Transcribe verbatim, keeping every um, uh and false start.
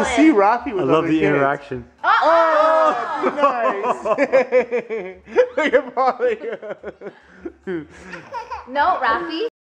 see Raffi with I love other the kids. interaction. Oh, nice. Look at Polly. No, Raffi.